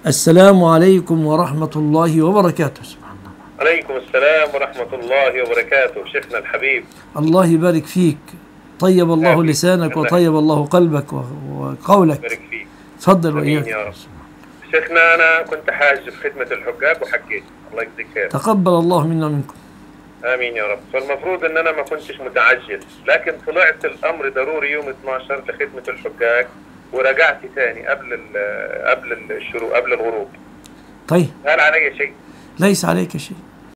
السلام عليكم ورحمة الله وبركاته. عليكم السلام ورحمة الله وبركاته. شيخنا الحبيب، الله يبارك فيك، طيب الله لسانك وطيب الله قلبك وقولك. يبارك فيك. تفضل امين وإياك. يا رب. شيخنا انا كنت حاج في خدمة الحجاج وحكيت، الله يجزيك خير. تقبل الله منا ومنكم. امين يا رب. فالمفروض ان انا ما كنتش متعجل، لكن طلعت الامر ضروري يوم 12 لخدمة الحجاج ورجعت ثاني قبل الشروق، قبل الغروب. طيب هل علي شيء؟ ليس عليك شيء.